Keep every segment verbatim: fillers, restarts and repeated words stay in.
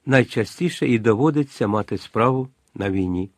найчастіше і доводиться мати справу на війні.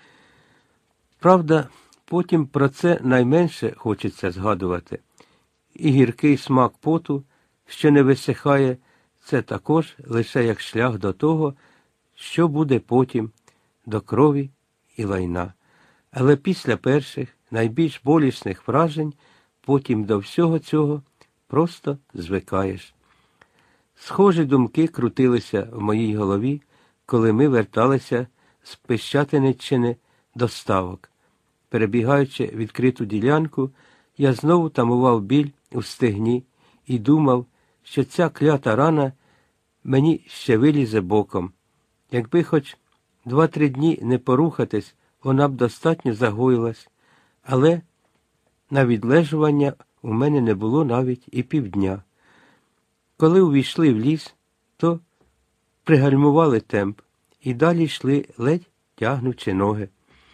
Правда, потім про це найменше хочеться згадувати. І гіркий смак поту, що не висихає, це також лише як шлях до того, що буде потім, до крові і лайна. Але після перших, найбільш болісних вражень, потім до всього цього просто звикаєш. Схожі думки крутилися в моїй голові, коли ми верталися з Пищатиниччини до Ставок. Перебігаючи відкриту ділянку, я знову тамував біль у стегні і думав, що ця клята рана мені ще вилізе боком. Якби хоч два-три дні не порухатись, вона б достатньо загоїлась, але на відлежування у мене не було навіть і півдня. Коли увійшли в ліс, то пригальмували темп і далі йшли, ледь тягнучи ноги.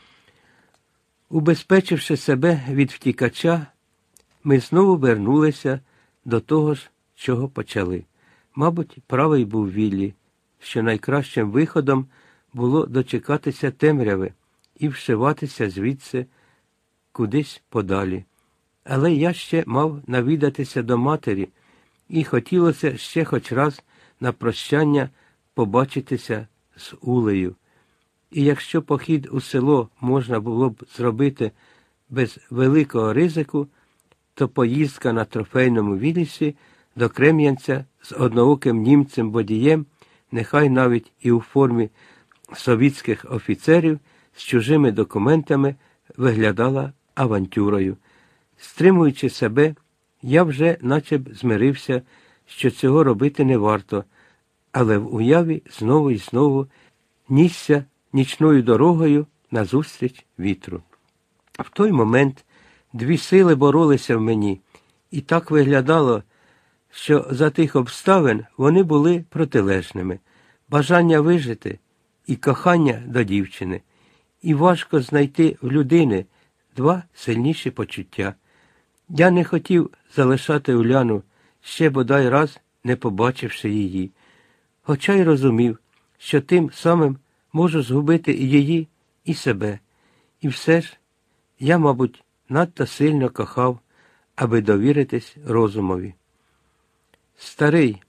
Убезпечивши себе від втікача, ми знову вернулися до того ж, чого почали. Мабуть, правий був Віллі, що найкращим виходом було дочекатися темряви і вшиватися звідси кудись подалі. Але я ще мав навідатися до матері, і хотілося ще хоч раз на прощання побачитися з Улею. І якщо похід у село можна було б зробити без великого ризику, то поїздка на трофейному Віллісі до Крем'янця з однооким німцем-водієм, нехай навіть і у формі совітських офіцерів, з чужими документами, виглядала авантюрою. Стримуючи себе, я вже наче б змирився, що цього робити не варто, але в уяві знову і знову нісся нічною дорогою назустріч вітру. В той момент дві сили боролися в мені, і так виглядало, що за тих обставин вони були протилежними. Бажання вижити і кохання до дівчини. І важко знайти в людини два сильніші почуття. Я не хотів залишати Уляну, ще бодай раз не побачивши її. Хоча й розумів, що тим самим можу згубити і її, і себе. І все ж я, мабуть, надто сильно кохав, аби довіритись розумові. «Старий,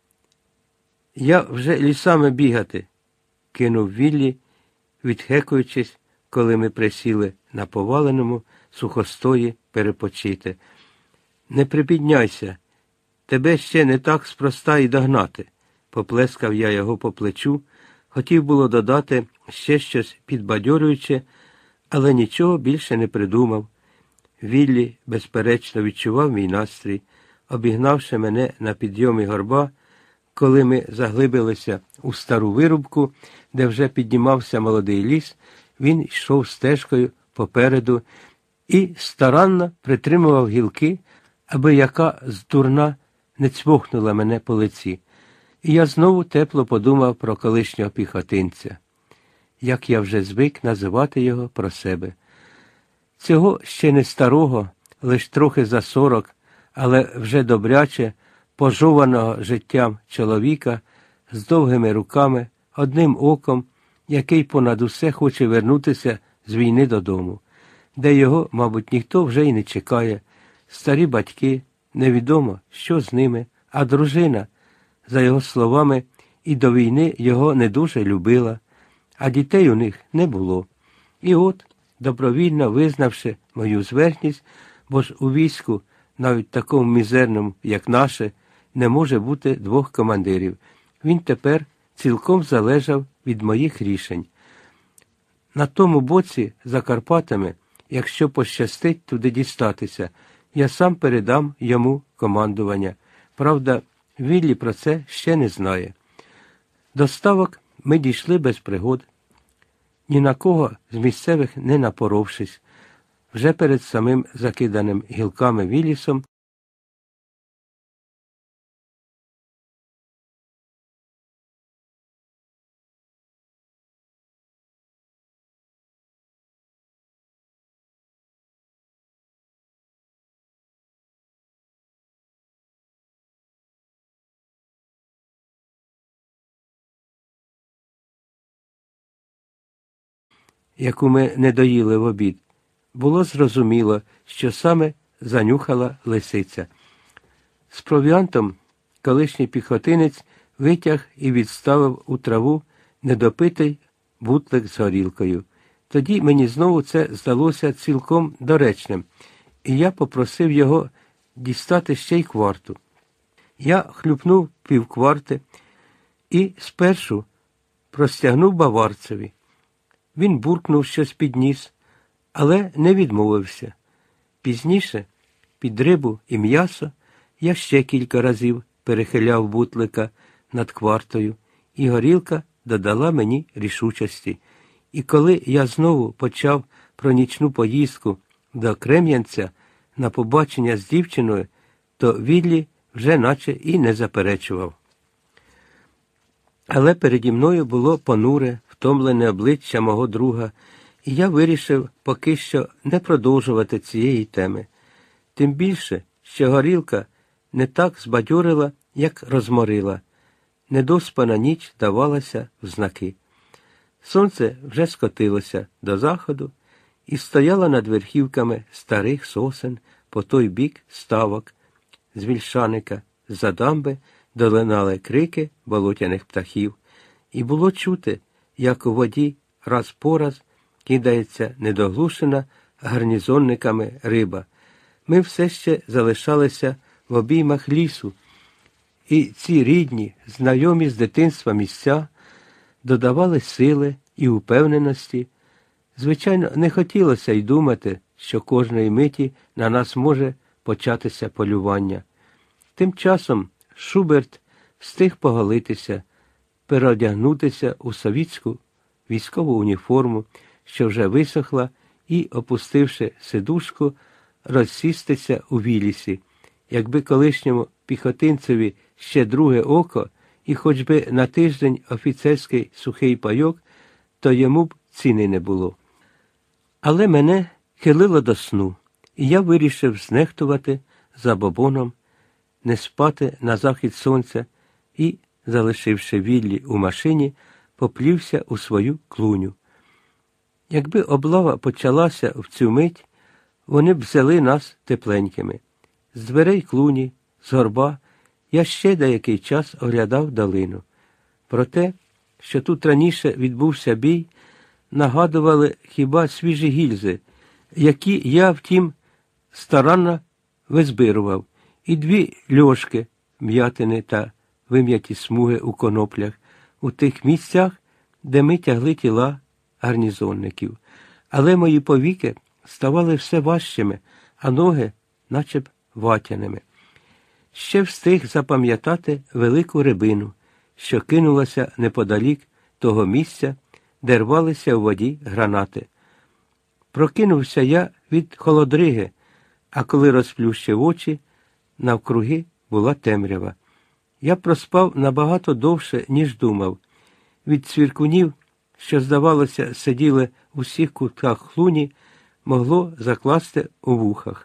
я вже лісами бігати», – кинув Віллі, відхекуючись, коли ми присіли на поваленому сухостої перепочити. «Не припідняйся, тебе ще не так спроста й догнати», – поплескав я його по плечу, хотів було додати ще щось підбадьорююче, але нічого більше не придумав. Віллі, безперечно, відчував мій настрій. Обігнавши мене на підйомі горба, коли ми заглибилися у стару вирубку, де вже піднімався молодий ліс, він йшов стежкою попереду і старанно притримував гілки, аби яка здурна не цьмухнула мене по лиці. І я знову тепло подумав про колишнього піхотинця, як я вже звик називати його про себе. Цього ще не старого, лиш трохи за сорок, але вже добряче, пожованого життям чоловіка з довгими руками, одним оком, який понад усе хоче вернутися з війни додому, де його, мабуть, ніхто вже й не чекає. Старі батьки, невідомо, що з ними, а дружина, за його словами, і до війни його не дуже любила, а дітей у них не було. І от, добровільно визнавши мою зверхність, бо ж у війську, навіть такому мізерному, як наше, не може бути двох командирів. Він тепер цілком залежав від моїх рішень. На тому боці, за Карпатами, якщо пощастить туди дістатися, я сам передам йому командування. Правда, Віллі про це ще не знає. До Ставок ми дійшли без пригод, ні на кого з місцевих не напоровшись. Вже перед самим закиданим гілками Віллісом яку ми не доїли в обід, було зрозуміло, що саме занюхала лисиця. З провіантом колишній піхотинець витяг і відставив у траву недопитий бутлик з горілкою. Тоді мені знову це здалося цілком доречним, і я попросив його дістати ще й кварту. Я хлюпнув півкварти і спершу простягнув баварцеві. Він буркнув щось під ніс, але не відмовився. Пізніше, під рибу і м'ясо, я ще кілька разів перехиляв бутлика над квартою, і горілка додала мені рішучості. І коли я знову почав про нічну поїздку до Крем'янця на побачення з дівчиною, то Віллі вже наче і не заперечував. Але переді мною було понуре, втомлене обличчя мого друга, і я вирішив поки що не продовжувати цієї теми. Тим більше, що горілка не так збадьорила, як розморила. Недоспана ніч давалася в знаки. Сонце вже скотилося до заходу і стояло над верхівками старих сосен по той бік ставок. З вільшаника, з-за дамби долинали крики болотяних птахів, і було чути, як у воді раз по раз кидається недоглушена гарнізонниками риба. Ми все ще залишалися в обіймах лісу, і ці рідні, знайомі з дитинства місця додавали сили і упевненості. Звичайно, не хотілося й думати, що кожної миті на нас може початися полювання. Тим часом Шуберт встиг поголитися, переодягнутися у совітську військову уніформу, що вже висохла, і, опустивши сидушку, розсістися у Віллісі. Якби колишньому піхотинцеві ще друге око і хоч би на тиждень офіцерський сухий пайок, то йому б ціни не було. Але мене хилило до сну, і я вирішив знехтувати забобоном, не спати на захід сонця і, залишивши Віллі у машині, поплівся у свою клуню. Якби облава почалася в цю мить, вони б взяли нас тепленькими. З дверей клуні, з горба, я ще деякий час оглядав долину. Про те, що тут раніше відбувся бій, нагадували хіба свіжі гільзи, які я, втім, старанно визбирував, і дві льошки, м'ятини та вим'яті смуги у коноплях, у тих місцях, де ми тягли тіла гарнізонників. Але мої повіки ставали все важчими, а ноги наче б ватяними. Ще встиг запам'ятати велику рибину, що кинулася неподалік того місця, де рвалися у воді гранати. Прокинувся я від холодриги, а коли розплющив очі, навкруги була темрява. Я проспав набагато довше, ніж думав. Від цвіркунів, що, здавалося, сиділи у всіх кутках клуні, могло закласти у вухах.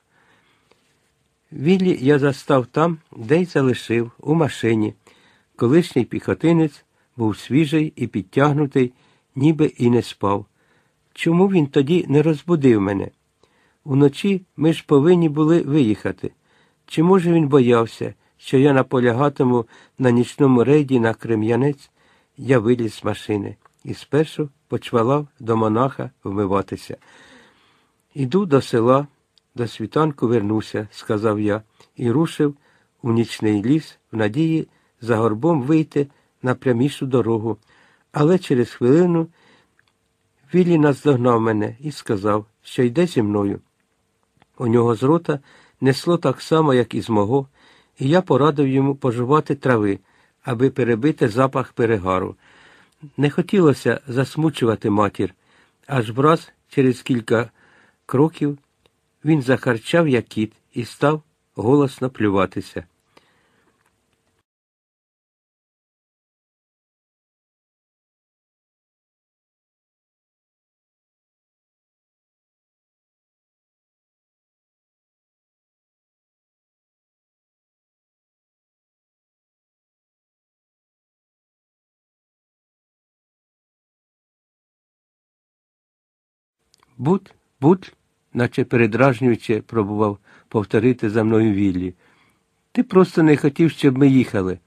Віллі я застав там, де й залишив, у машині. Колишній піхотинець був свіжий і підтягнутий, ніби і не спав. Чому він тоді не розбудив мене? Уночі ми ж повинні були виїхати. Чи, може, він боявся, що я наполягатиму на нічному рейді на Крем'янець? Я виліз з машини і спершу почвалав до монаха вмиватися. Іду до села, до світанку вернуся, сказав я, і рушив у нічний ліс в надії за горбом вийти на прямішу дорогу. Але через хвилину Віллі наздогнав мене і сказав, що йде зі мною. У нього з рота несло так само, як і з мого, і я порадив йому пожувати трави, аби перебити запах перегару. Не хотілося засмучувати матір, аж враз через кілька кроків він захарчав, як кіт, і став голосно плюватися. Бут, бут, наче передражнюючи, пробував повторити за мною Віллі. Ти просто не хотів, щоб ми їхали.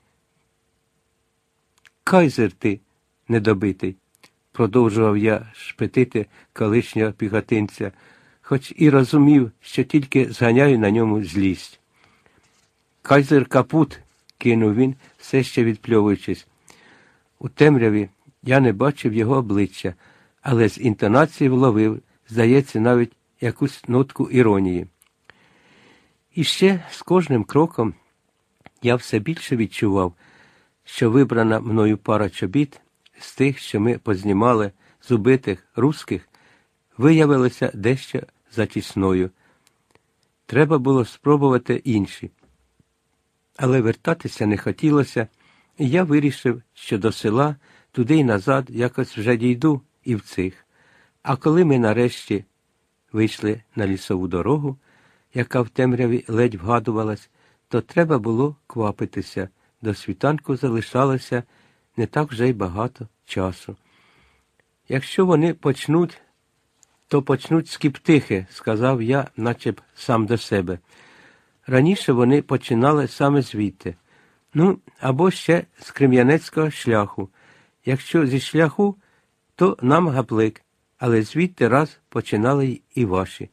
Кайзер ти недобитий, продовжував я шпетити колишнього піхотинця, хоч і розумів, що тільки зганяю на ньому злість. Кайзер капут, кинув він, все ще відпльовуючись. У темряві я не бачив його обличчя, але з інтонації вловив, здається, навіть якусь нотку іронії. І ще з кожним кроком я все більше відчував, що вибрана мною пара чобіт з тих, що ми познімали з убитих русських, виявилася дещо затісною. Треба було спробувати інші. Але вертатися не хотілося, і я вирішив, що до села, туди й назад якось вже дійду і в цих. А коли ми нарешті вийшли на лісову дорогу, яка в темряві ледь вгадувалась, то треба було квапитися. До світанку залишалося не так вже й багато часу. Якщо вони почнуть, то почнуть з Кіптихи, сказав я, наче б сам до себе. Раніше вони починали саме звідти. Ну, або ще з Крем'янецького шляху. Якщо зі шляху, то нам гаплик, але звідти раз починали і ваші.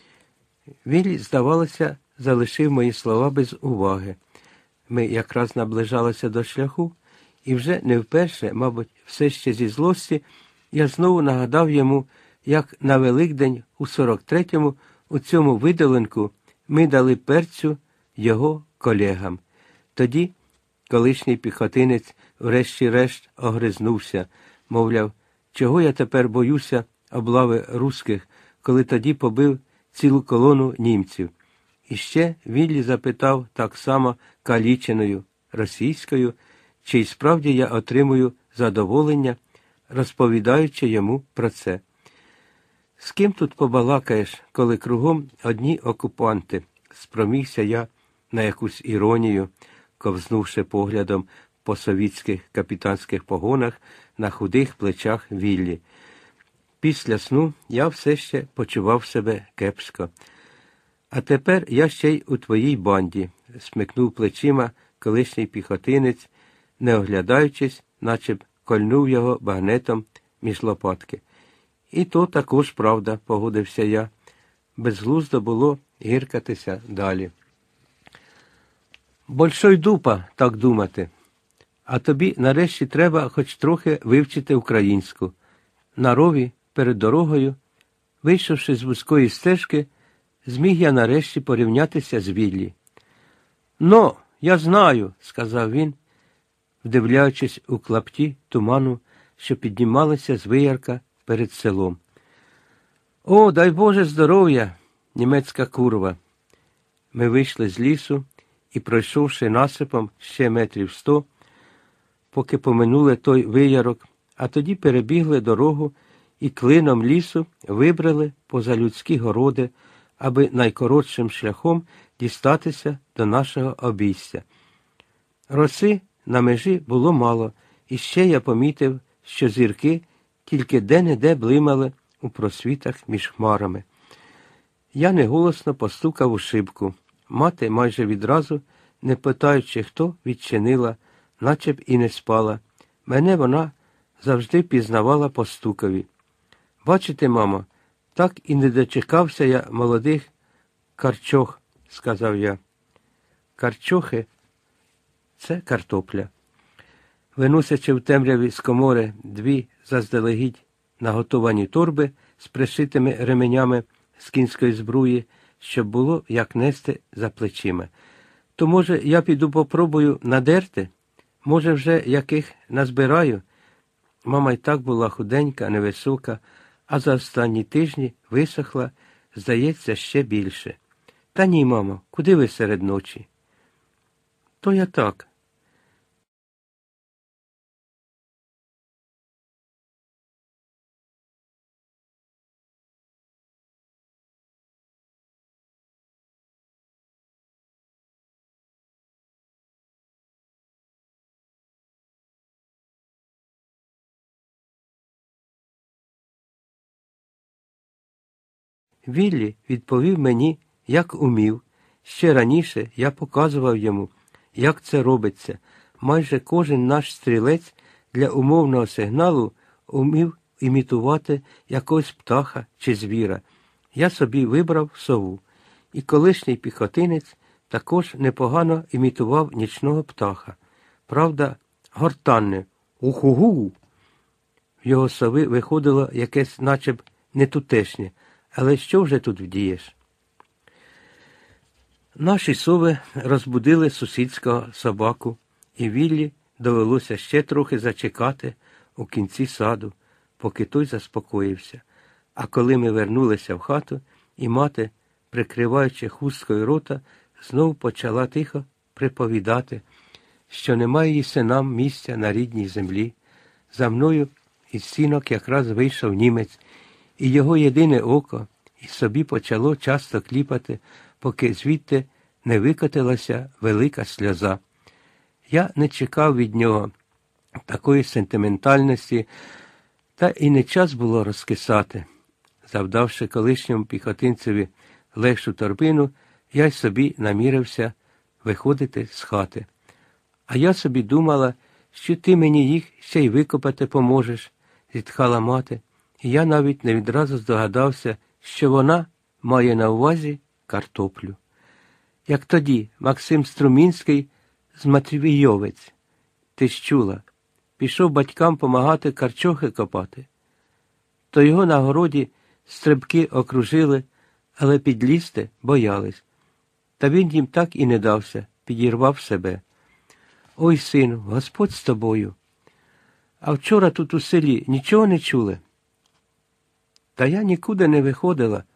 Віллі, здавалося, залишив мої слова без уваги. Ми якраз наближалися до шляху, і вже не вперше, мабуть, все ще зі злості, я знову нагадав йому, як на Великдень у сорок третьому у цьому видоленку ми дали перцю його колегам. Тоді колишній піхотинець врешті-решт огризнувся, мовляв, чого я тепер боюся облави русських, коли тоді побив цілу колону німців. І ще Віллі запитав так само каліченою російською, чи й справді я отримую задоволення, розповідаючи йому про це. З ким тут побалакаєш, коли кругом одні окупанти? Спромігся я на якусь іронію, ковзнувши поглядом по совітських капітанських погонах на худих плечах Віллі. Після сну я все ще почував себе кепсько. А тепер я ще й у твоїй банді, смикнув плечима колишній піхотинець, не оглядаючись, наче б кольнув його багнетом між лопатки. І то також правда, погодився я. Безглуздо було гіркатися далі. Большой дупа, так думати. А тобі нарешті треба хоч трохи вивчити українську. На рові, перед дорогою, вийшовши з вузької стежки, зміг я нарешті порівнятися з Віллі. «Но, я знаю», – сказав він, вдивляючись у клапті туману, що піднімалися з виярка перед селом. «О, дай Боже здоров'я, німецька курва!» Ми вийшли з лісу і, пройшовши насипом ще метрів сто, поки поминули той виярок, а тоді перебігли дорогу і клином лісу вибрали поза людські городи, аби найкоротшим шляхом дістатися до нашого обійстя. Роси на межі було мало, і ще я помітив, що зірки тільки де-не-де блимали у просвітах між хмарами. Я неголосно постукав у шибку. Мати майже відразу, не питаючи, хто, відчинила, наче б і не спала. Мене вона завжди пізнавала по стукові. «Бачите, мамо, так і не дочекався я молодих карчох», – сказав я. Карчохи – це картопля. Виносячи в темряві з комори дві заздалегідь наготовані торби з пришитими ременями з кінської збруї, щоб було як нести за плечима. «То, може, я піду попробую надерти? Може, вже яких назбираю?» Мама й так була худенька, невисока, а за останні тижні висохла, здається, ще більше. «Та ні, мамо, куди ви серед ночі?» «То я так». Віллі відповів мені, як умів. Ще раніше я показував йому, як це робиться. Майже кожен наш стрілець для умовного сигналу умів імітувати якогось птаха чи звіра. Я собі вибрав сову. І колишній піхотинець також непогано імітував нічного птаха. Правда, гортанне «уху-гу». В його сови виходило якесь начеб нетутешнє, але що вже тут вдієш? Наші сови розбудили сусідського собаку, і Віллі довелося ще трохи зачекати у кінці саду, поки той заспокоївся. А коли ми вернулися в хату, і мати, прикриваючи хусткою рота, знову почала тихо приповідати, що немає їй синам місця на рідній землі. За мною із сінок якраз вийшов німець, і його єдине око і собі почало часто кліпати, поки звідти не викотилася велика сльоза. Я не чекав від нього такої сентиментальності, та і не час було розкисати. Завдавши колишньому піхотинцеві легшу торбину, я й собі намірився виходити з хати. А я собі думала, що ти мені їх ще й викопати поможеш, зітхала мати, і я навіть не відразу здогадався, що вона має на увазі картоплю. Як тоді Максим Струмінський з Матвійовець. Ти ж чула, пішов батькам помагати карчохи копати. То його на городі стрибки окружили, але підлізти боялись. Та він їм так і не дався, підірвав себе. Ой, сину, Господь з тобою. А вчора тут у селі нічого не чули? Та я нікуди не виходила.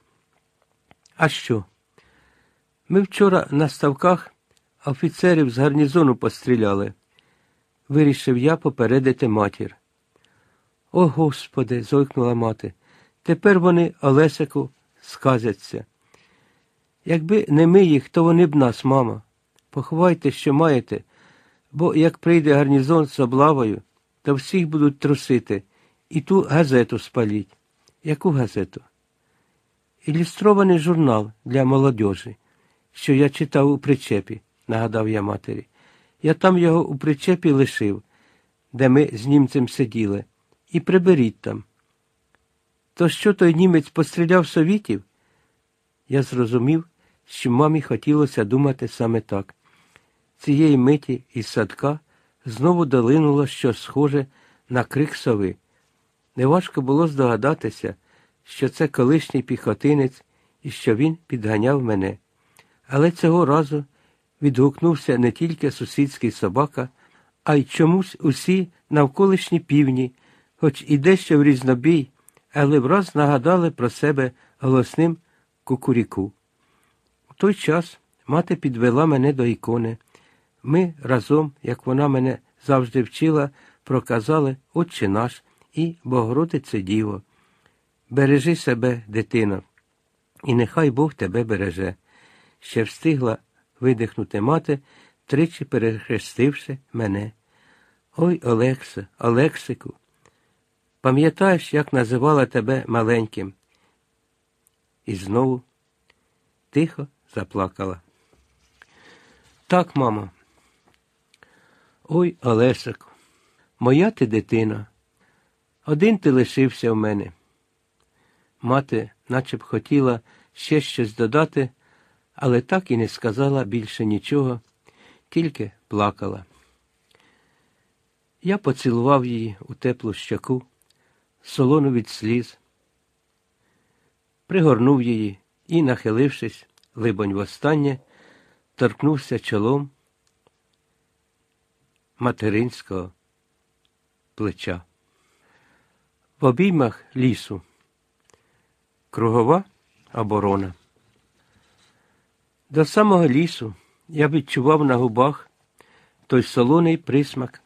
А що? Ми вчора на ставках офіцерів з гарнізону постріляли. Вирішив я попередити матір. О, Господи, зойкнула мати, тепер вони Олесику сказяться. Якби не ми їх, то вони б нас, мама. Поховайте, що маєте, бо як прийде гарнізон з облавою, то всіх будуть трусити і ту газету спаліть. Яку газету? Ілюстрований журнал для молодежі, що я читав у причепі, нагадав я матері. Я там його у причепі лишив, де ми з німцем сиділи, і приберіть там. То що той німець постріляв совітів? Я зрозумів, що мамі хотілося думати саме так. Цієї миті із садка знову долинуло щось схоже на крик сови. Неважко було здогадатися, що це колишній піхотинець і що він підганяв мене. Але цього разу відгукнувся не тільки сусідський собака, а й чомусь усі навколишні півні, хоч і дещо в різнобій, але враз нагадали про себе голосним кукуріку. У той час мати підвела мене до ікони. Ми разом, як вона мене завжди вчила, проказали «Отче наш» і «Богородице Діво». Бережи себе, дитино, і нехай Бог тебе береже. Ще встигла видихнути мати, тричі перехрестивши мене. Ой, Олексе, Олексику, пам'ятаєш, як називала тебе маленьким? І знову тихо заплакала. Так, мамо. Ой, Олесику, моя ти дитина, один ти лишився в мене. Мати наче б хотіла ще щось додати, але так і не сказала більше нічого, тільки плакала. Я поцілував її у теплу щоку, солону від сліз, пригорнув її і, нахилившись, либонь востаннє, торкнувся чолом материнського плеча. В обіймах лісу. Кругова оборона. До самого лісу я відчував на губах той солоний присмак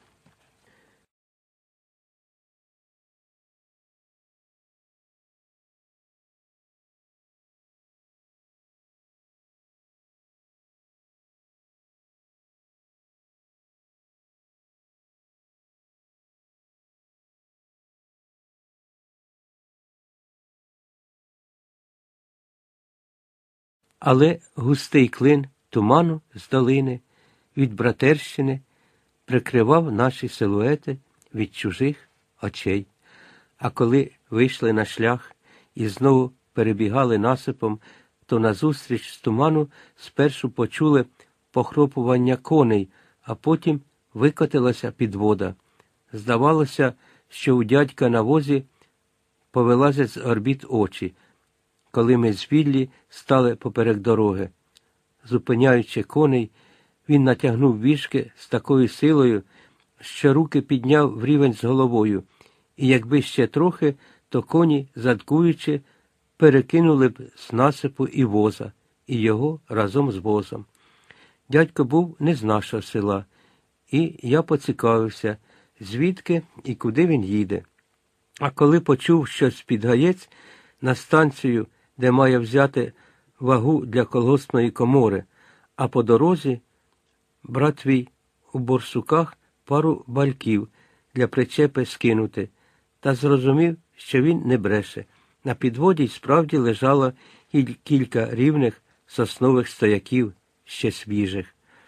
але густий клин туману з долини від Братерщини прикривав наші силуети від чужих очей. А коли вийшли на шлях і знову перебігали насипом, то назустріч з туману спершу почули похропування коней, а потім викотилася підвода. Здавалося, що у дядька на возі повилазять з орбіт очі, коли ми з Віллі стали поперек дороги. Зупиняючи коней, він натягнув віжки з такою силою, що руки підняв в рівень з головою, і якби ще трохи, то коні, задкуючи, перекинули б з насипу і воза, і його разом з возом. Дядько був не з нашого села, і я поцікавився, звідки і куди він їде. А коли почув, що з-під Гаєць на станцію, де має взяти вагу для колгоспної комори, а по дорозі брат твій у борсуках пару бальків для причепи скинути, та зрозумів, що він не бреше. На підводі й справді лежало кілька рівних соснових стояків, ще свіжих.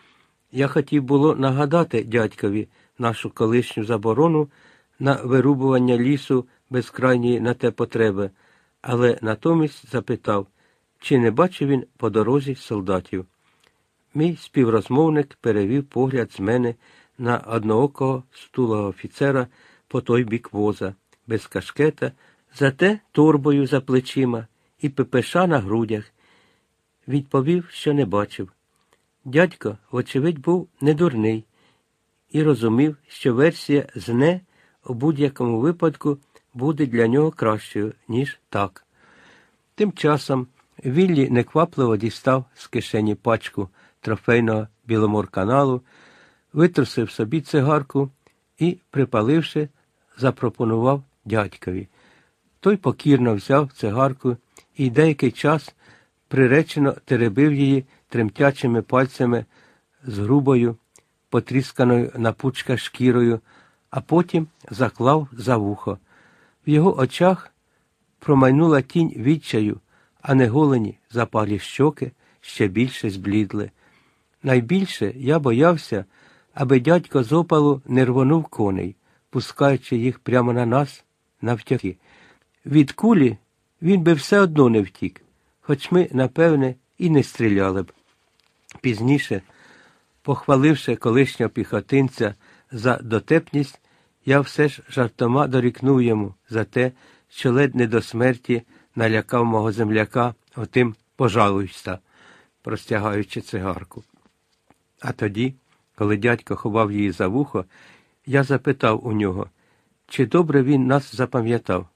Я хотів було нагадати дядькові нашу колишню заборону на вирубування лісу без крайньої на те потреби, але натомість запитав, чи не бачив він по дорозі солдатів. Мій співрозмовник перевів погляд з мене на одноокого стулого офіцера по той бік воза, без кашкета, зате торбою за плечима і пепеша на грудях. Відповів, що не бачив. Дядько, вочевидь, був недурний і розумів, що версія з «не» у будь-якому випадку буде для нього кращою, ніж «так». Тим часом Віллі неквапливо дістав з кишені пачку трофейного Біломорканалу, витрусив собі цигарку і, припаливши, запропонував дядькові. Той покірно взяв цигарку і деякий час приречено теребив її тремтячими пальцями з грубою, потрісканою на пучках шкірою, а потім заклав за вухо. В його очах промайнула тінь відчаю, а неголені запалі щоки ще більше зблідли. Найбільше я боявся, аби дядько з опалу не рвонув коней, пускаючи їх прямо на нас навтяки. Від кулі він би все одно не втік, хоч ми, напевне, і не стріляли б. Пізніше, похваливши колишнього піхотинця за дотепність, я все ж жартома дорікнув йому за те, що ледь не до смерті налякав мого земляка отим «пожалуйста», простягаючи цигарку. А тоді, коли дядько ховав її за вухо, я запитав у нього, чи добре він нас запам'ятав.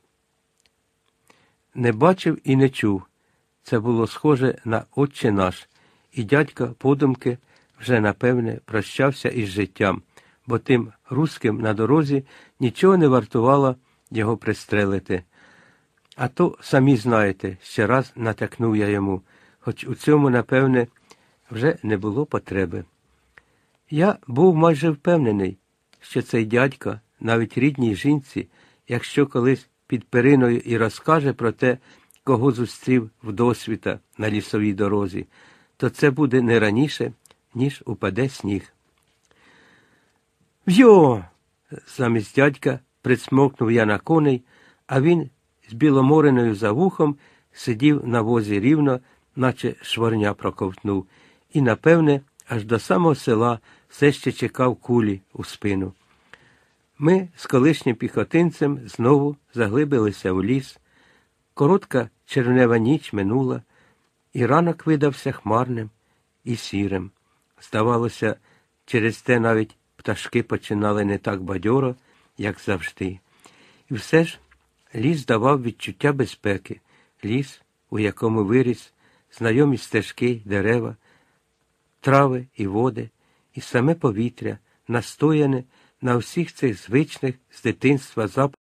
Не бачив і не чув. Це було схоже на «Отче наш», і дядько подумки вже, напевне, прощався із життям, бо тим руським на дорозі нічого не вартувало його пристрелити. А то, самі знаєте, ще раз натякнув я йому, хоч у цьому, напевне, вже не було потреби. Я був майже впевнений, що цей дядько, навіть рідній жінці, якщо колись під периною і розкаже про те, кого зустрів вдосвіта на лісовій дорозі, то це буде не раніше, ніж упаде сніг. «В'йо!» замість дядька присмокнув я на коней, а він з біломореною за вухом сидів на возі рівно, наче шворня проковтнув, і, напевне, аж до самого села все ще чекав кулі у спину. Ми з колишнім піхотинцем знову заглибилися у ліс. Коротка червнева ніч минула, і ранок видався хмарним і сірим. Здавалося, через те навіть пташки починали не так бадьоро, як завжди. І все ж ліс давав відчуття безпеки, ліс, у якому виріс знайомі стежки й дерева, трави і води, і саме повітря, настояне на всіх цих звичних з дитинства запахах.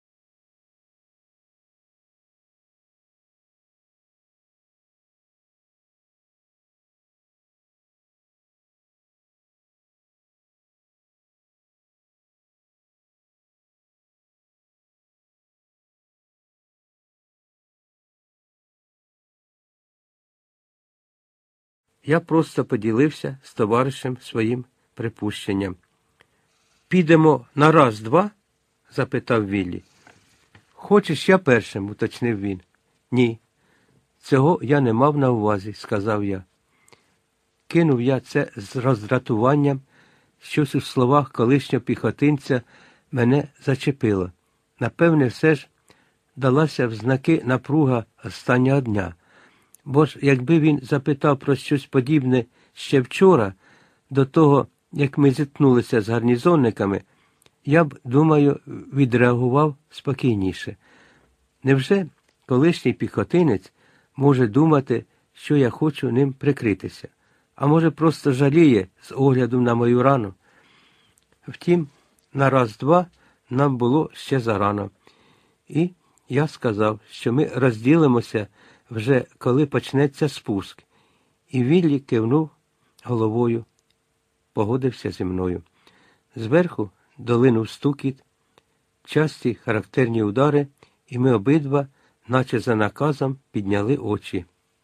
Я просто поділився з товаришем своїм припущенням. «Підемо на раз-два?» – запитав Віллі. «Хочеш, я першим?» – уточнив він. «Ні, цього я не мав на увазі», – сказав я. Кинув я це з роздратуванням, щось у словах колишнього піхотинця мене зачепило. Напевне, все ж далася в знаки напруга останнього дня. Бо ж, якби він запитав про щось подібне ще вчора, до того, як ми зіткнулися з гарнізонниками, я б, думаю, відреагував спокійніше. Невже колишній піхотинець може думати, що я хочу ним прикритися? А може, просто жаліє з огляду на мою рану? Втім, на раз-два нам було ще зарано. І я сказав, що ми розділимося вже коли почнеться спуск. І Віллі кивнув головою, погодився зі мною. Зверху долинув стукіт, часті характерні удари, і ми обидва, наче за наказом, підняли очі.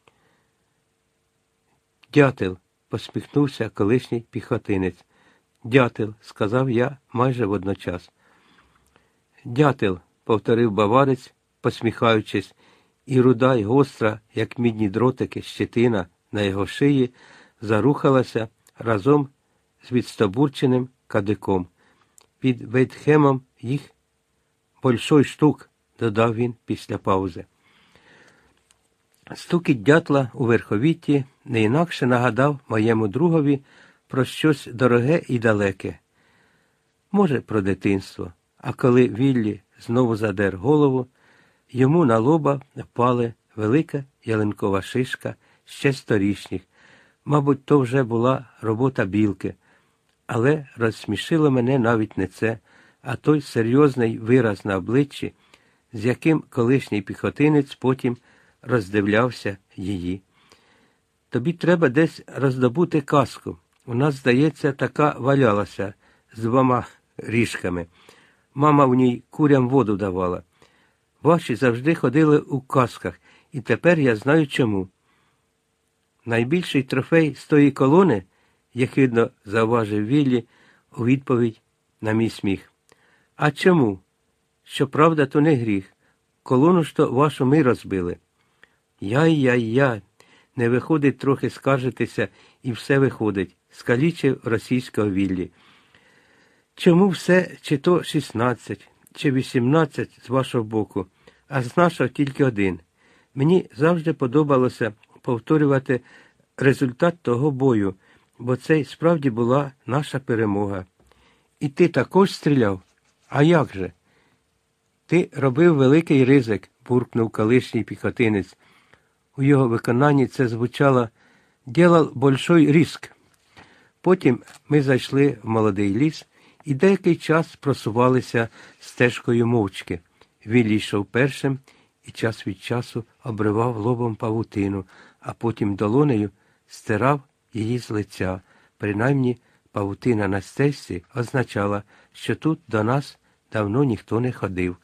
«Дятел», – посміхнувся колишній піхотинець. «Дятел», – сказав я майже водночас. «Дятел», – повторив баварець, посміхаючись, і руда й гостра, як мідні дротики, щетина на його шиї зарухалася разом з відстобурченим кадиком. «Під Вейтхемом їх большой штук», – додав він після паузи. Стукіт дятла у верховітті не інакше нагадав моєму другові про щось дороге і далеке. Може, про дитинство. А коли Віллі знову задер голову, йому на лоба впала велика ялинкова шишка ще сторічніх. Мабуть, то вже була робота білки. Але розсмішило мене навіть не це, а той серйозний вираз на обличчі, з яким колишній піхотинець потім роздивлявся її. «Тобі треба десь роздобути каску. У нас, здається, така валялася з двома ріжками. Мама в ній курям воду давала. Ваші завжди ходили у касках, і тепер я знаю чому». «Найбільший трофей з тої колони», – єхидно зауважив Віллі у відповідь на мій сміх. «А чому? Щоправда, то не гріх. Колону ж то вашу ми розбили». «Яй-яй-яй, не виходить трохи скаржитися, і все виходить», – скалічив російського Віллі. «Чому все, чи то шістнадцять, чи вісімнадцять з вашого боку, а з нашого тільки один? Мені завжди подобалося повторювати результат того бою, бо це справді була наша перемога». «І ти також стріляв? А як же?» «Ти робив великий ризик», – буркнув колишній піхотинець. У його виконанні це звучало «дєлав большой риск». Потім ми зайшли в молодий ліс і деякий час просувалися стежкою мовчки. Віллі йшов першим і час від часу обривав лобом павутину, а потім долонею стирав її з лиця. Принаймні, павутина на стежці означала, що тут до нас давно ніхто не ходив.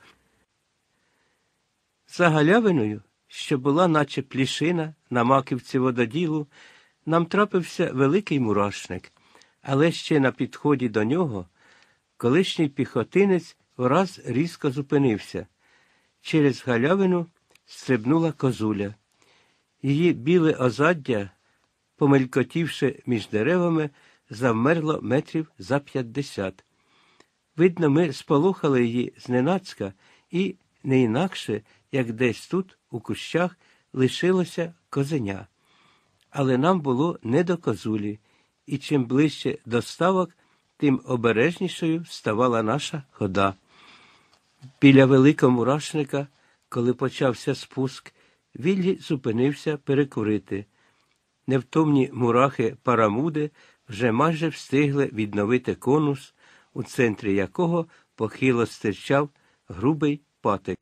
За галявиною, що була наче плішина на маківці вододілу, нам трапився великий мурашник, але ще на підході до нього колишній піхотинець враз різко зупинився. Через галявину стрибнула козуля. Її біле озаддя, помелькотівши між деревами, завмерло метрів за п'ятдесят. Видно, ми сполохали її зненацька і, не інакше, як десь тут, у кущах, лишилося козеня. Але нам було не до козулі, і чим ближче до ставок, тим обережнішою ставала наша хода. Біля великого мурашника, коли почався спуск, Віллі зупинився перекурити. Невтомні мурахи парамуди вже майже встигли відновити конус, у центрі якого похило стирчав грубий патик.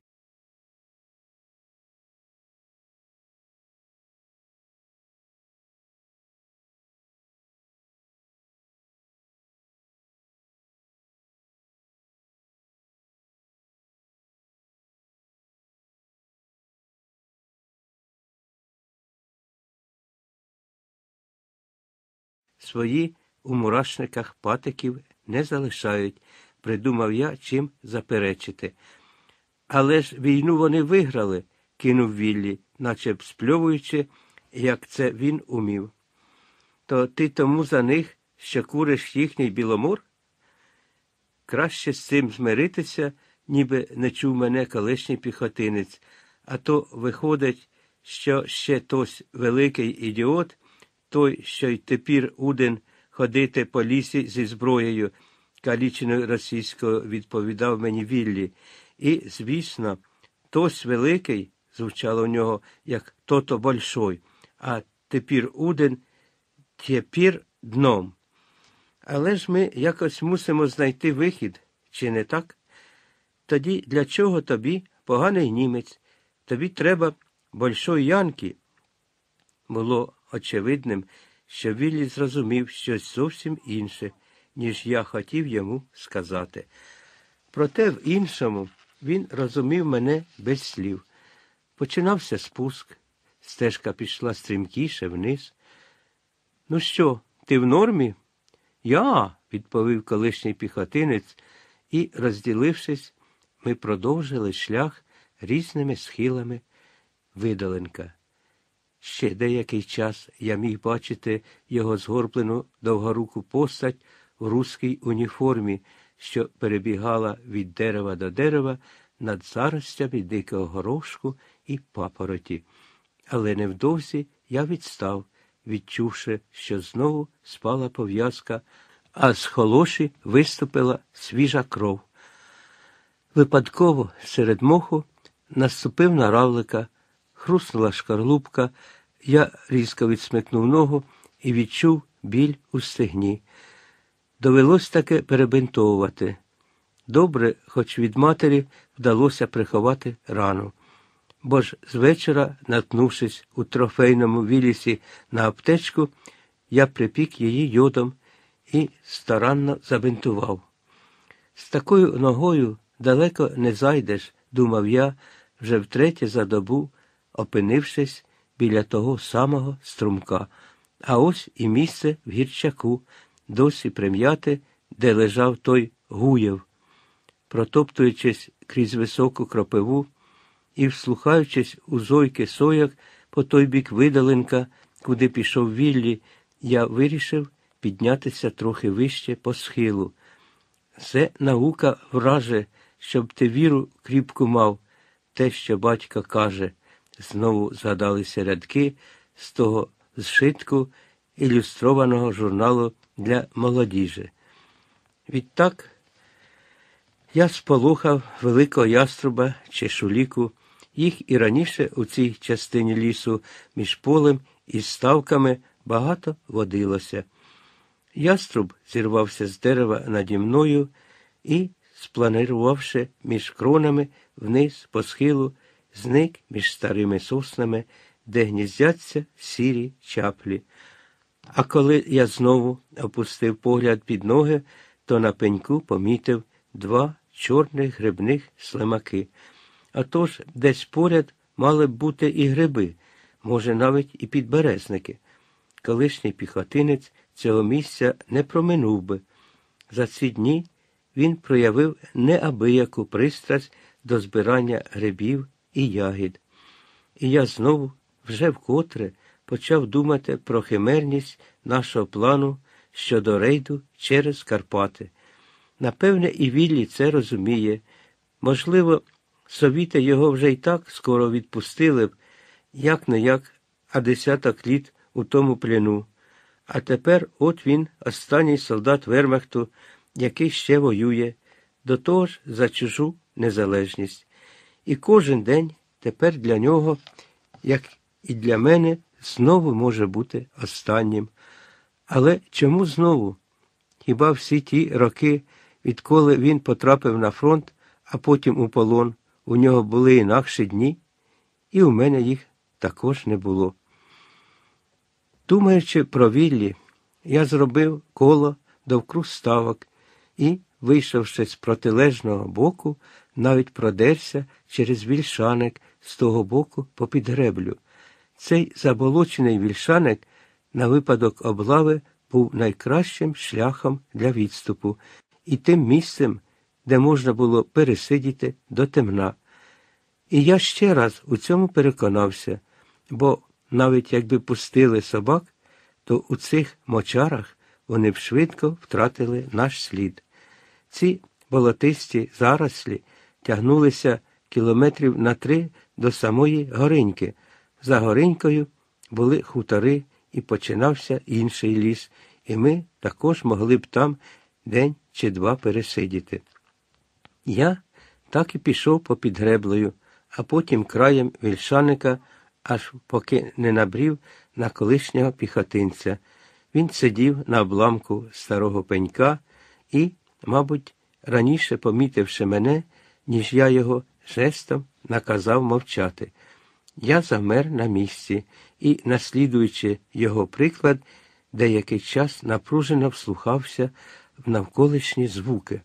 свої у мурашниках патиків не залишають, придумав я, чим заперечити. Але ж війну вони виграли, кинув Віллі, наче б спльовуючи, як це він умів. То ти тому за них, що куриш їхній біломор? Краще з цим змиритися, ніби не чув мене колишній піхотинець, а то виходить, що ще тось великий ідіот, той, що й тепер уден ходити по лісі зі зброєю, каліченою російською, відповідав мені Віллі. І, звісно, тось великий, звучало в нього, як то-то большой, а тепер уден, тепер дном. Але ж ми якось мусимо знайти вихід, чи не так? Тоді для чого тобі поганий німець? Тобі треба большой янки. Було очевидним, що Віллі зрозумів щось зовсім інше, ніж я хотів йому сказати. Проте в іншому він розумів мене без слів. Починався спуск, стежка пішла стрімкіше вниз. «Ну що, ти в нормі?» «Я», – відповів колишній піхотинець, і, розділившись, ми продовжили шлях різними схилами видоленка. Ще деякий час я міг бачити його згорблену довгоруку постать в руській уніформі, що перебігала від дерева до дерева над заростями дикого горошку і папороті. Але невдовзі я відстав, відчувши, що знову спала пов'язка, а з холоші виступила свіжа кров. Випадково серед моху наступив на равлика, хруснула шкарлупка, я різко відсмикнув ногу і відчув біль у стегні. Довелось таки перебинтовувати. Добре, хоч від матері вдалося приховати рану. Бо ж з вечора, наткнувшись у трофейному Віллісі на аптечку, я припік її йодом і старанно забинтував. З такою ногою далеко не зайдеш, думав я, вже втретє за добу, опинившись біля того самого струмка. А ось і місце в гірчаку, досі прим'яте, де лежав той Гуєв. Протоптуючись крізь високу кропиву і вслухаючись у зойки сояк по той бік видоленка, куди пішов Віллі, я вирішив піднятися трохи вище по схилу. Це наука враже, щоб ти віру кріпку мав, те, що батько каже. Знову згадалися рядки з того зшитку ілюстрованого журналу для молодіжі. Відтак я сполохав великого яструба чи шуліку. Їх і раніше у цій частині лісу між полем і ставками багато водилося. Яструб зірвався з дерева наді мною і, спланирувавши між кронами вниз по схилу, зник між старими соснами, де гніздяться сірі чаплі. А коли я знову опустив погляд під ноги, то на пеньку помітив два чорних грибних слимаки. А тож десь поряд мали б бути і гриби, може навіть і підберезники. Колишній піхотинець цього місця не проминув би. За ці дні він проявив неабияку пристрасть до збирання грибів і ягід. І я знову, вже вкотре, почав думати про химерність нашого плану щодо рейду через Карпати. Напевне, і Віллі це розуміє. Можливо, совіти його вже й так скоро відпустили б, як-не-як, а десяток літ у тому плену. А тепер от він, останній солдат вермахту, який ще воює, до того ж за чужу незалежність. І кожен день тепер для нього, як і для мене, знову може бути останнім. Але чому знову? Хіба всі ті роки, відколи він потрапив на фронт, а потім у полон, у нього були інакші дні? І у мене їх також не було. Думаючи про Віллі, я зробив коло довкруг ставок і, вийшовши з протилежного боку, навіть продерся через вільшаник з того боку попід греблю. Цей заболочений вільшаник на випадок облави був найкращим шляхом для відступу і тим місцем, де можна було пересидіти до темна. І я ще раз у цьому переконався, бо навіть якби пустили собак, то у цих мочарах вони б швидко втратили наш слід. Ці болотисті зарослі тягнулися кілометрів на три до самої Гориньки. За Горинькою були хутори і починався інший ліс, і ми також могли б там день чи два пересидіти. Я так і пішов попід греблею, а потім краєм вільшаника, аж поки не набрів на колишнього піхотинця. Він сидів на обламку старого пенька і, мабуть, раніше помітивши мене, ніж я його жестом наказав мовчати. Я замер на місці і, наслідуючи його приклад, деякий час напружено вслухався в навколишні звуки.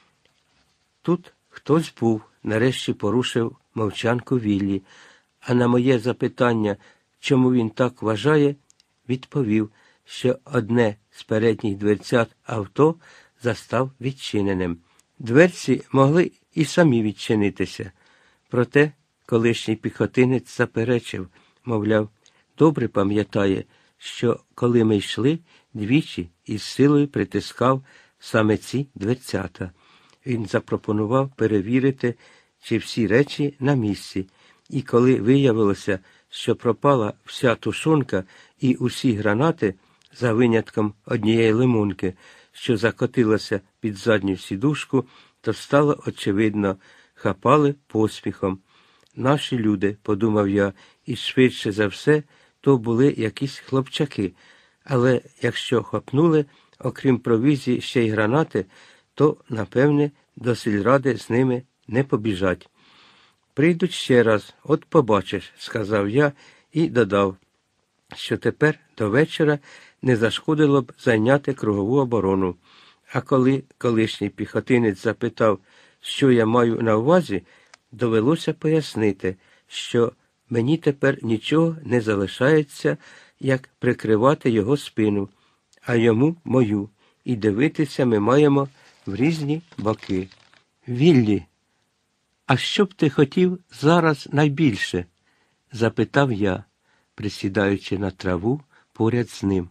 Тут хтось був, нарешті порушив мовчанку Віллі, а на моє запитання, чому він так вважає, відповів, що одне з передніх дверцят авто застав відчиненим. Дверці могли і самі відчинитися. Проте колишній піхотинець заперечив, мовляв, добре пам'ятає, що коли ми йшли, двічі із силою притискав саме ці дверцята. Він запропонував перевірити, чи всі речі на місці, і коли виявилося, що пропала вся тушонка і усі гранати, за винятком однієї лимонки, що закотилася під задню сідушку, то стало очевидно, хапали поспіхом. Наші люди, подумав я, і швидше за все, то були якісь хлопчаки, але якщо хапнули, окрім провізії ще й гранати, то, напевне, до сільради з ними не побіжать. Прийдуть ще раз, от побачиш, сказав я і додав, що тепер до вечора не зашкодило б зайняти кругову оборону. А коли колишній піхотинець запитав, що я маю на увазі, довелося пояснити, що мені тепер нічого не залишається, як прикривати його спину, а йому мою, і дивитися ми маємо в різні боки. Віллі, а що б ти хотів зараз найбільше? Запитав я, присідаючи на траву поряд з ним.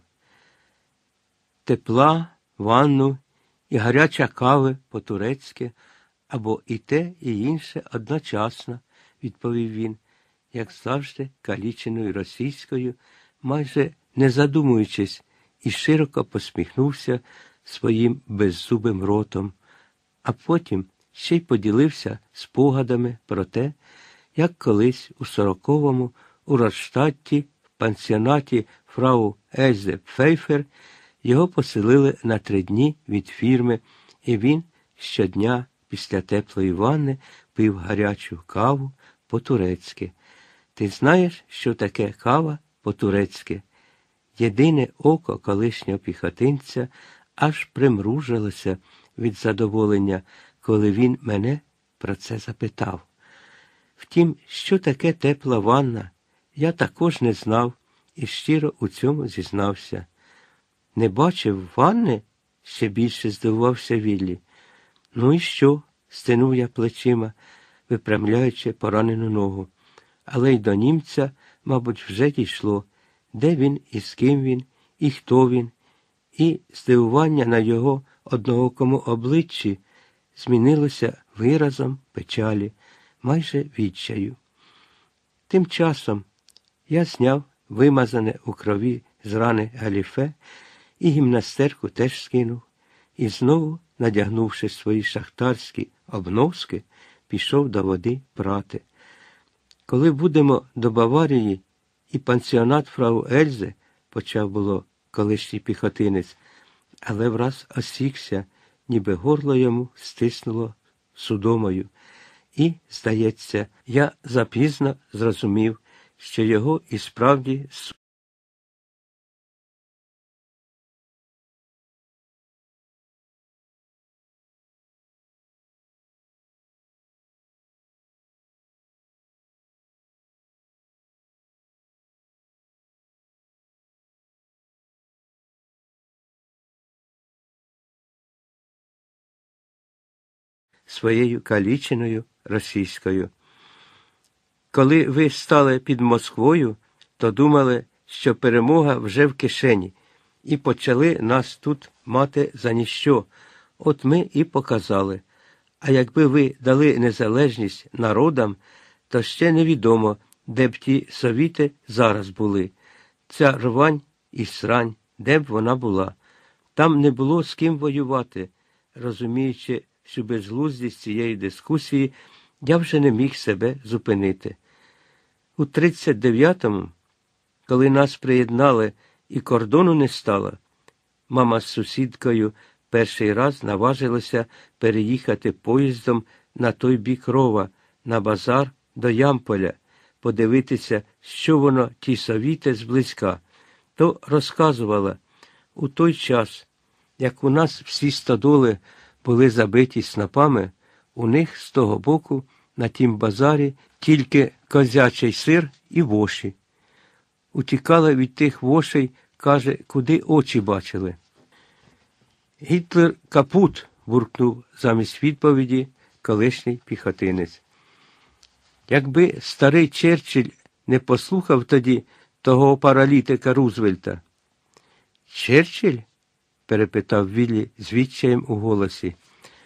Тепла, ванну і гаряча кави по-турецьки, або і те, і інше одночасно, відповів він, як завжди, каліченою російською, майже не задумуючись, і широко посміхнувся своїм беззубим ротом, а потім ще й поділився спогадами про те, як колись у сороковому у Родштадті в пансіонаті фрау Ельзе Пфейфер його поселили на три дні від фірми, і він щодня після теплої ванни пив гарячу каву по-турецьки. Ти знаєш, що таке кава по-турецьки? Єдине око колишнього піхотинця аж примружилося від задоволення, коли він мене про це запитав. Втім, що таке тепла ванна, я також не знав і щиро у цьому зізнався. Не бачив ванни? Ще більше здивувався Віллі. Ну і що? Стенув я плечима, випрямляючи поранену ногу. Але й до німця, мабуть, вже дійшло, де він і з ким він, і хто він, і здивування на його одноокому обличчі змінилося виразом печалі, майже відчаю. Тим часом я зняв вимазане у крові з рани галіфе і гімнастерку теж скинув, і знову, надягнувши свої шахтарські обноски, пішов до води прати. Коли будемо до Баварії і пансіонат фрау Ельзи, почав було колишній піхотинець, але враз осікся, ніби горло йому стиснуло судомою. І, здається, я запізно зрозумів, що його і справді своєю каліченою російською. Коли ви стали під Москвою, то думали, що перемога вже в кишені, і почали нас тут мати за ніщо. От ми і показали. А якби ви дали незалежність народам, то ще невідомо, де б ті совіти зараз були. Ця рвань і срань, де б вона була. Там не було з ким воювати. Розуміючи всю безглуздість цієї дискусії, я вже не міг себе зупинити. У тридцять дев'ятому, коли нас приєднали і кордону не стало, мама з сусідкою перший раз наважилася переїхати поїздом на той бік рова, на базар до Ямполя, подивитися, що воно ті совіти зблизька. То розказувала, у той час, як у нас всі стодоли були забиті снопами, у них з того боку на тім базарі тільки козячий сир і воші. Утікала від тих вошей, каже, куди очі бачили. Гітлер капут, буркнув замість відповіді колишній піхотинець. Якби старий Черчилль не послухав тоді того паралітика Рузвельта. Черчилль? Перепитав Віллі з відчаєм у голосі.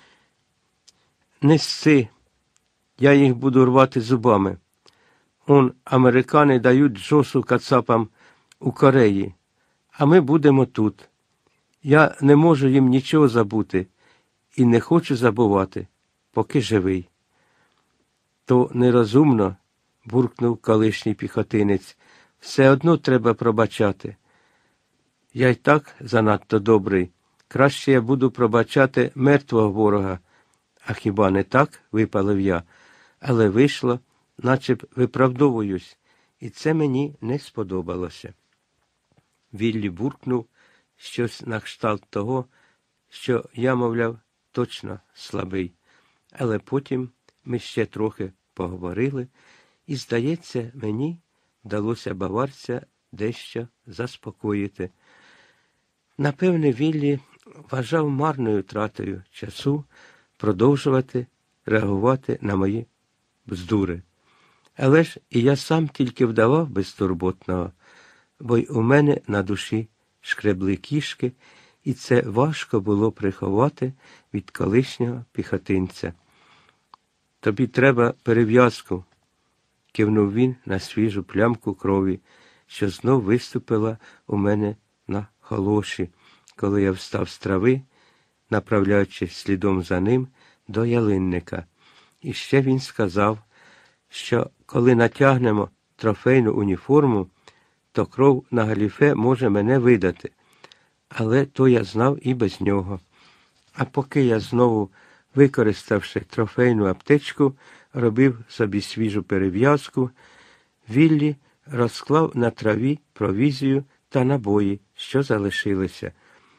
Не сси, я їх буду рвати зубами. Он, американи дають джосу кацапам у Кореї, а ми будемо тут. Я не можу їм нічого забути і не хочу забувати, поки живий. То нерозумно, буркнув колишній піхотинець, все одно треба пробачати. Я й так занадто добрий, краще я буду пробачати мертвого ворога. А хіба не так, випалив я, але вийшло, наче б виправдовуюсь, і це мені не сподобалося. Віллі буркнув щось на кшталт того, що я, мовляв, точно слабий. Але потім ми ще трохи поговорили, і, здається, мені вдалося баварця дещо заспокоїти. Напевне, Віллі вважав марною тратою часу продовжувати реагувати на мої бздури. Але ж і я сам тільки вдавав безтурботного, бо й у мене на душі шкребли кішки, і це важко було приховати від колишнього піхотинця. «Тобі треба перев'язку», – кивнув він на свіжу плямку крові, що знов виступила у мене на холоші, коли я встав з трави, направляючись слідом за ним до ялинника. І ще він сказав, що коли натягнемо трофейну уніформу, то кров на галіфе може мене видати. Але то я знав і без нього. А поки я знову, використавши трофейну аптечку, робив собі свіжу перев'язку, Віллі розклав на траві провізію та набої, що залишилися.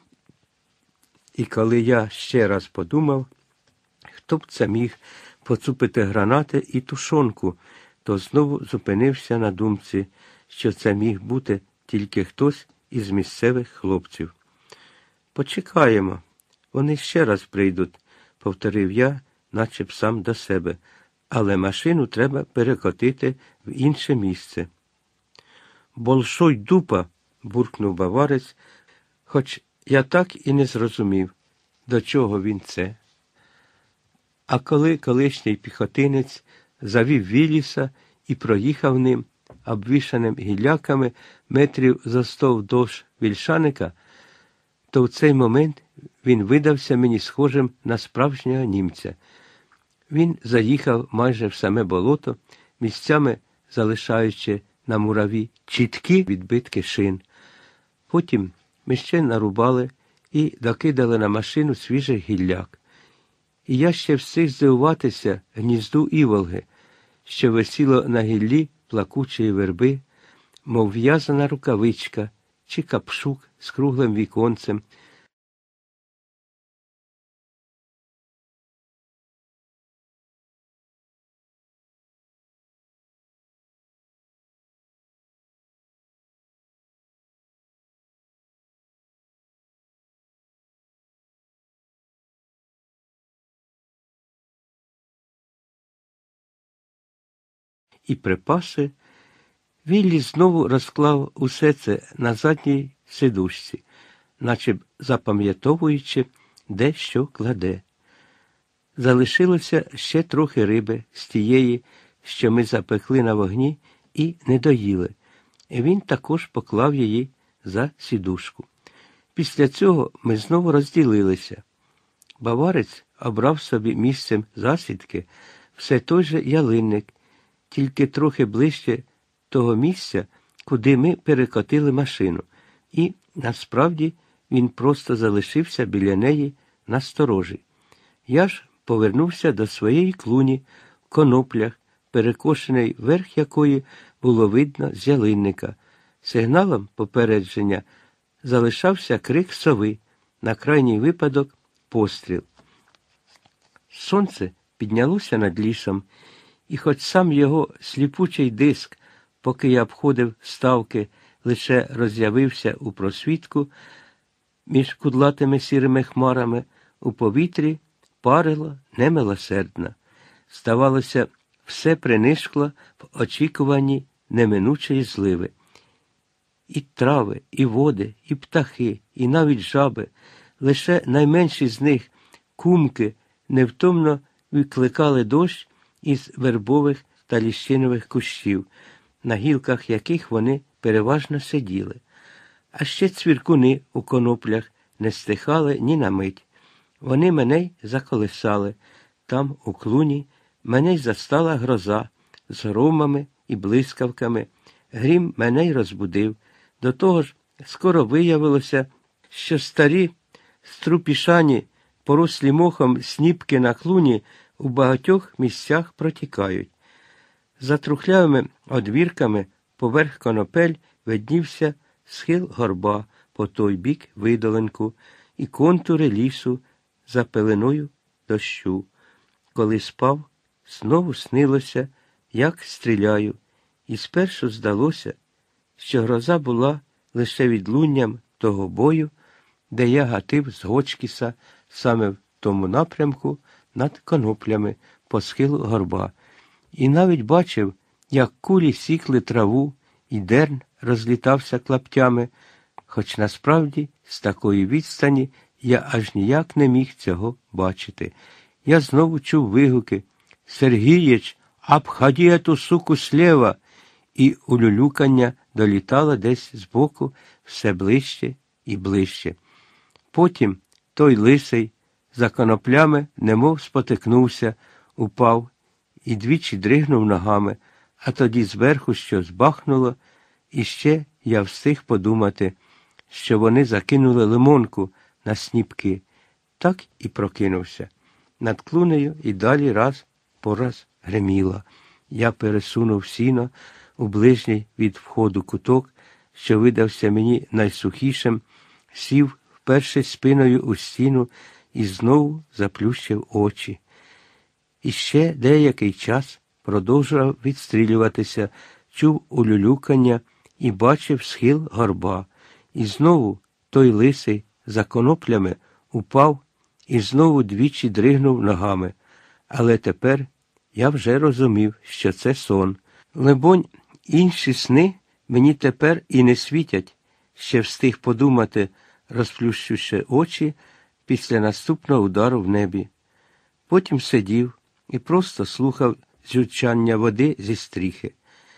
І коли я ще раз подумав, хто б це міг поцупити гранати і тушонку, то знову зупинився на думці, що це міг бути тільки хтось із місцевих хлопців. «Почекаємо, вони ще раз прийдуть», – повторив я, наче б сам до себе, але машину треба перекотити в інше місце. «Большой дупа», – буркнув баварець, хоч я так і не зрозумів, до чого він це. А коли колишній піхотинець завів Вілліса і проїхав ним, обвішаним гілляками метрів за сто вдовж вільшаника, то в цей момент він видався мені схожим на справжнього німця. Він заїхав майже в саме болото, місцями залишаючи на мураві чіткі відбитки шин. Потім ми ще нарубали і докидали на машину свіжих гілляк. І я ще встиг здивуватися гнізду іволги, що висіло на гіллі плакучої верби, мов в'язана рукавичка чи капшук з круглим віконцем, і припаси, Віллі знову розклав усе це на задній сидушці, наче б запам'ятовуючи, де що кладе. Залишилося ще трохи риби з тієї, що ми запекли на вогні і не доїли. Він також поклав її за сідушку. Після цього ми знову розділилися. Баварець обрав собі місцем засідки все той же ялинник, тільки трохи ближче того місця, куди ми перекотили машину, і, насправді, він просто залишився біля неї насторожі. Я ж повернувся до своєї клуні в коноплях, перекошений верх якої було видно з ялинника. Сигналом попередження залишався крик сови, на крайній випадок постріл. Сонце піднялося над лісом, і хоч сам його сліпучий диск, поки я обходив ставки, лише роз'явився у просвітку між кудлатими сірими хмарами, у повітрі парило немилосердно. Здавалося, все принишкло в очікуванні неминучої зливи. І трави, і води, і птахи, і навіть жаби, лише найменші з них, кумки, невтомно викликали дощ із вербових та ліщинових кущів, на гілках яких вони переважно сиділи. А ще цвіркуни у коноплях не стихали ні на мить. Вони мене й заколисали. Там, у клуні, мене й застала гроза з громами і блискавками. Грім мене й розбудив. До того ж, скоро виявилося, що старі струпішані, порослі мохом сніпки на клуні у багатьох місцях протікають. За трухлявими одвірками поверх конопель виднівся схил горба, по той бік видолинку і контури лісу за пеленою дощу. Коли спав, знову снилося, як стріляю, і спершу здалося, що гроза була лише відлунням того бою, де я гатив з Гочкіса саме в тому напрямку над коноплями по схилу горба, і навіть бачив, як кулі сікли траву, і дерн розлітався клаптями, хоч насправді з такої відстані я аж ніяк не міг цього бачити. Я знову чув вигуки «Сергієч, обходи эту суку слева!» і улюлюкання долітало десь збоку все ближче і ближче. Потім той лисий за коноплями немов спотикнувся, упав і двічі дригнув ногами, а тоді зверху щось бахнуло, і ще я встиг подумати, що вони закинули лимонку на сніпки. Так і прокинувся. Над клунею і далі раз по раз гриміло. Я пересунув сіно у ближній від входу куток, що видався мені найсухішим, сів вперше спиною у стіну і знову заплющив очі. І ще деякий час продовжував відстрілюватися, чув улюлюкання і бачив схил горба. І знову той лисий за коноплями упав і знову двічі дригнув ногами. Але тепер я вже розумів, що це сон. Либонь, інші сни мені тепер і не світять, ще встиг подумати, розплющивши очі після наступного удару в небі. Потім сидів і просто слухав дзюрчання води зі стріхи.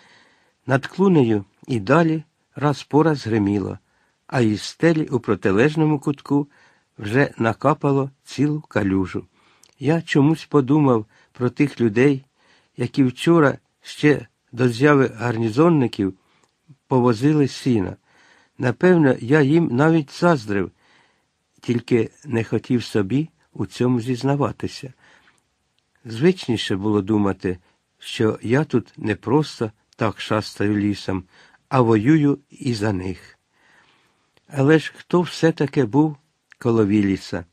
Над клунею і далі раз по раз гриміло, а із стелі у протилежному кутку вже накапало цілу калюжу. Я чомусь подумав про тих людей, які вчора ще до зяви гарнізонників повозили сіна. Напевно, я їм навіть заздрив, тільки не хотів собі у цьому зізнаватися. Звичніше було думати, що я тут не просто так шастаю лісом, а воюю і за них. Але ж хто все-таки був коло Вілліса?